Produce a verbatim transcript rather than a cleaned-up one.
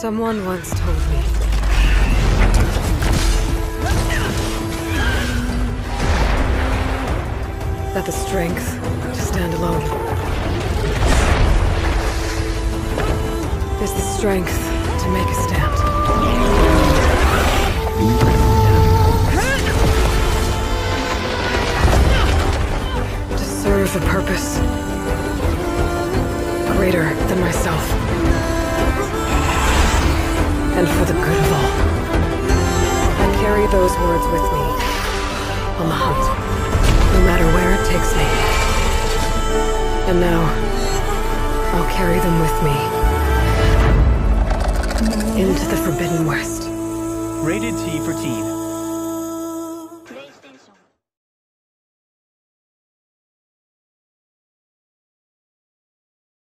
Someone once told me that the strength to stand alone is the strength to make a stand. To serve a purpose greater than myself. And for the good of all. I carry those words with me on the hunt, no matter where it takes me. And now, I'll carry them with me into the Forbidden West. Rated T for teen.